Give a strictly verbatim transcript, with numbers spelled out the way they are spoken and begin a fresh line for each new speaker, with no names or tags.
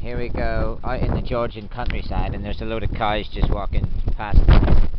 Here we go out in the Georgian countryside, and there's a load of cows just walking past.